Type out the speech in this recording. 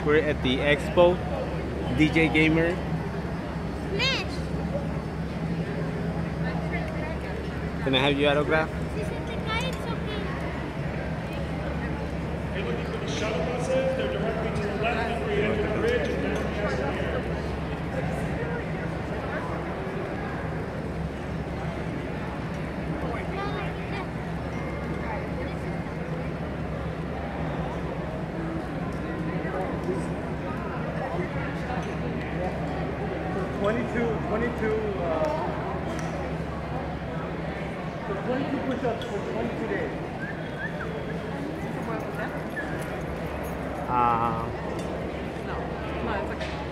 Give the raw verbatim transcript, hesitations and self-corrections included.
We're at the expo, D J Gamer. Smash! Can I have your autograph? This is the guy, it's okay. You're looking for the shuttle buses, they're directly to the left before you enter the bridge and then across the air. twenty-two, twenty-two, uh, so twenty-two push-ups for twenty-two days. Uh, No, no, it's okay.